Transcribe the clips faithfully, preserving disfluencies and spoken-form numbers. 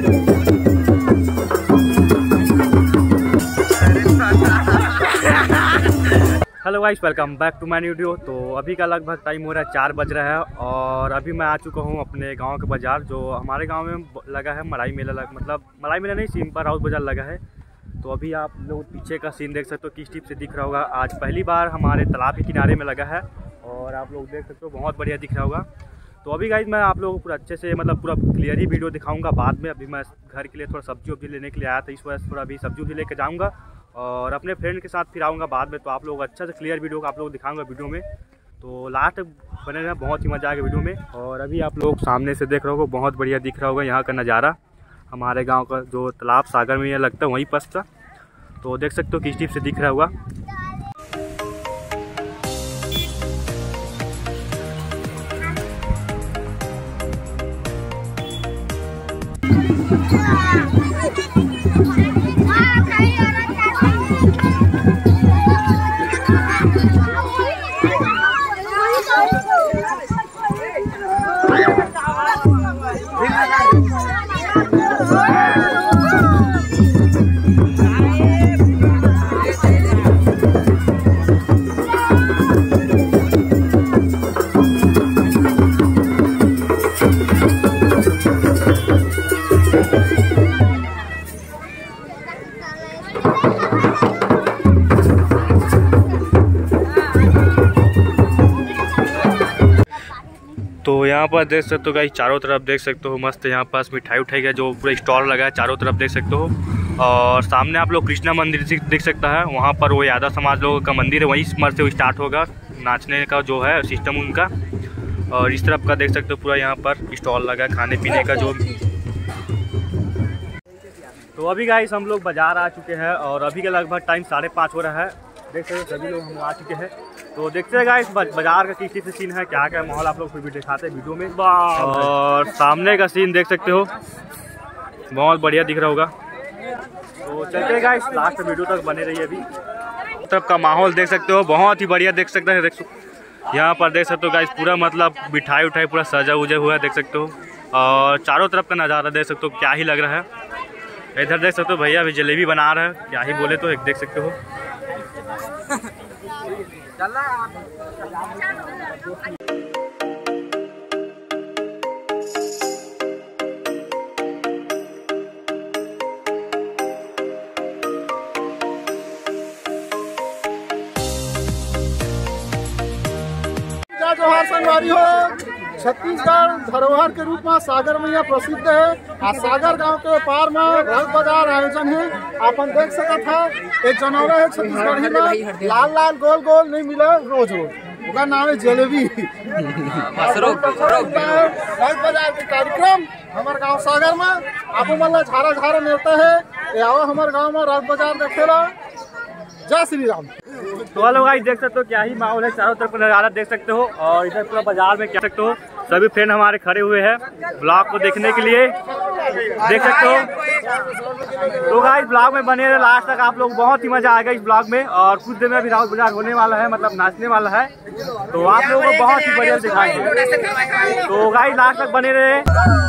Hello guys, welcome back to my video. तो अभी का लगभग टाइम हो रहा है चार बज रहा है और अभी मैं आ चुका हूँ अपने गांव के बाज़ार। जो हमारे गांव में लगा है मड़ाई मेला, लग मतलब मड़ाई मेला नहीं, सिंपल हाउस बाज़ार लगा है। तो अभी आप लोग पीछे का सीन देख सकते हो, किस टिप से दिख रहा होगा। आज पहली बार हमारे तालाब के किनारे में लगा है और आप लोग देख सकते हो, बहुत बढ़िया दिख रहा होगा। तो अभी गाइस मैं आप लोगों को पूरा अच्छे से मतलब पूरा क्लियर ही वीडियो दिखाऊंगा बाद में। अभी मैं घर के लिए थोड़ा सब्जी वब्जी लेने के लिए आया था, इस वजह से थोड़ा अभी सब्जी वब्जी लेकर जाऊँगा और अपने फ्रेंड के साथ फिर आऊँगा बाद में। तो आप लोग अच्छा से क्लियर वीडियो को आप लोग दिखाऊंगा वीडियो में, तो लास्ट बने रहना, बहुत ही मज़ा आएगा वीडियो में। और अभी आप लोग सामने से देख रहे हो, बहुत बढ़िया दिख रहा होगा यहाँ का नज़ारा। हमारे गाँव का जो तालाब सागर में यह लगता है वहीं पास था, तो देख सकते हो किस टिप से दिख रहा होगा। तो यहाँ पर देख सकते हो गाइस, चारों तरफ देख सकते हो मस्त यहाँ पास मिठाई उठाई का जो पूरा स्टॉल लगा है, चारों तरफ देख सकते हो। और सामने आप लोग कृष्णा मंदिर देख सकता है, वहाँ पर वो यादव समाज लोगों का मंदिर है, वहीं मर से वो स्टार्ट होगा नाचने का जो है सिस्टम उनका। और इस तरफ का देख सकते हो पूरा यहाँ पर स्टॉल लगा है खाने पीने का जो। तो अभी गाइस हम लोग बाज़ार आ चुके हैं और अभी का लगभग टाइम साढ़े पाँच हो रहा है। देख सकते हो सभी लोग हम आ चुके हैं। तो देखते हैं गाइस बाजार का किस से सीन है, क्या क्या माहौल आप लोग फिर भी दिखाते हैं वीडियो में। और सामने का सीन देख सकते हो, बहुत बढ़िया दिख रहा होगा। तो चलते हैं गाइस, लास्ट वीडियो तक बने रहिए। अभी तरफ का माहौल देख सकते हो, बहुत ही बढ़िया देख सकते हैं। देख यहाँ पर देख सकते हो गाइस, पूरा मतलब मिठाई उठाई पूरा सजा उजा हुआ है देख सकते हो। और चारों तरफ का नज़ारा देख सकते हो, क्या ही लग रहा है। इधर देख सकते हो भैया अभी जलेबी बना रहे हैं, क्या ही बोले तो एक देख सकते हो। जोहार संगवारी हो। छत्तीसगढ़ धरोहर के रूप में सागर मैया प्रसिद्ध है। आ सागर गांव के पार में रंग बाजार आयोजन है, अपन देख सकत है। एक जनौरा है छत्तीसगढ़ी में, लाल लाल गोल गोल नहीं मिले रोज रोज, उसका नाम है जलेबी। रंग बाजार के कार्यक्रम हमारे गांव सागर में आपको मतलब झारा झारा मिलता है। आओ हमारे गांव में रंग बाजार देखेला। जय श्री राम। तो हेलो गाइस, देख सकते हो क्या ही माहौल है, चारों तरफ नज़ारा देख सकते हो। और इधर पूरा बाजार में क्या सकते हो, सभी फ्रेंड हमारे खड़े हुए हैं ब्लॉग को देखने के लिए, देख सकते हो। तो गाइस ब्लॉग में बने रहे लास्ट तक, आप लोग बहुत ही मजा आएगा इस ब्लॉग में। और कुछ देर में अभी राउत बाजार होने वाला है, मतलब नाचने वाला है, तो आप लोगों को बहुत ही बढ़िया दिखाएंगे। तो गाइस लास्ट तक बने रहे।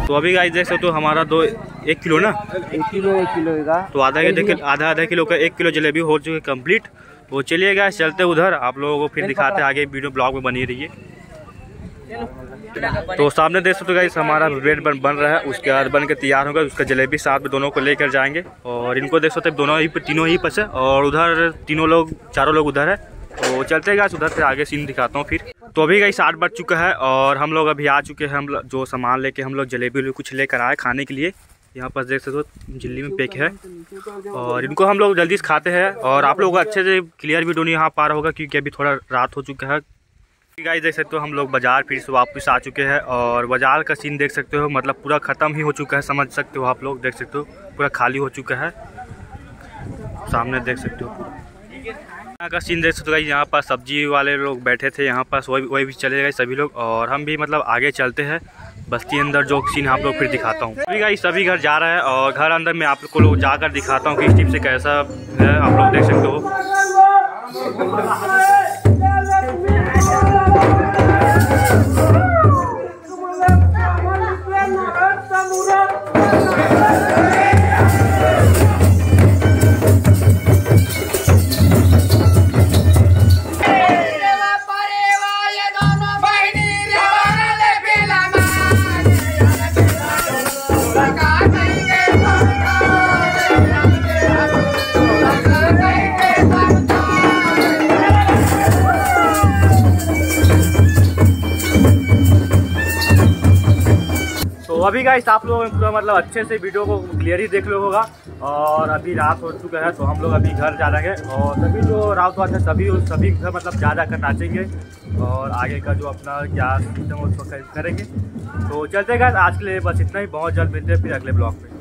तो अभी गाइस देख सकते हो हमारा दो एक किलो ना एक किलो एक किलो का तो आधा देखिए आधा आधा किलो का एक किलो जलेबी हो चुकी है कंप्लीट। तो चलिए गाइस चलते उधर, आप लोगों को फिर दिखाते हैं आगे, वीडियो ब्लॉग में बनी रही है। तो सामने देख सकते हो गाइस हमारा ब्रेड बन, बन रहा है, उसके बाद बन के तैयार होगा, उसका जलेबी साथ में दोनों को लेकर जाएंगे। और इनको देख सकते दोनों ही तीनों ही पस है और उधर तीनों लोग चारों लोग उधर है। तो चलते गाइस उधर से आगे सीन दिखाता हूँ फिर। तो अभी गाइस आठ बज चुका है और हम लोग अभी आ चुके हैं, हम जो सामान लेके हम लोग जलेबी कुछ लेकर आए खाने के लिए। यहाँ पर देख सकते हो झिल्ली में पैक है और इनको हम लोग जल्दी से खाते हैं। और आप लोगों को अच्छे से क्लियर वीडियो नहीं यहाँ पा रहा होगा क्योंकि अभी थोड़ा रात हो चुका है। गाइस देख सकते हो हम लोग बाजार फिर से वापस आ चुके हैं और बाजार का सीन देख सकते हो, मतलब पूरा ख़त्म ही हो चुका है, समझ सकते हो आप लोग, देख सकते हो पूरा खाली हो चुका है। सामने देख सकते हो यहाँ का सीन देख सकते हो। यहाँ पर सब्जी वाले लोग बैठे थे यहाँ पर, वही वही भी चले गए सभी लोग और हम भी मतलब आगे चलते हैं बस्ती अंदर, जो सीन आप लोग फिर दिखाता हूँ। अभी गाइस सभी घर जा रहा है और घर अंदर में आप लोग को लोग जाकर दिखाता हूँ कि इस टीम से कैसा है, आप लोग देख सकते हो। तो अभी गाइस आप लोग पूरा मतलब अच्छे से वीडियो को क्लियर ही देख लो होगा। और अभी रात हो चुका है तो हम लोग अभी घर जा रहे हैं और सभी जो रात वात है सभी सभी घर मतलब जा जाकर नाचेंगे और आगे का जो अपना क्या सिस्टम है उसको करेंगे। तो चलते गाइस आज के लिए बस इतना ही, बहुत जल्द मिलते हैं फिर अगले ब्लॉग में।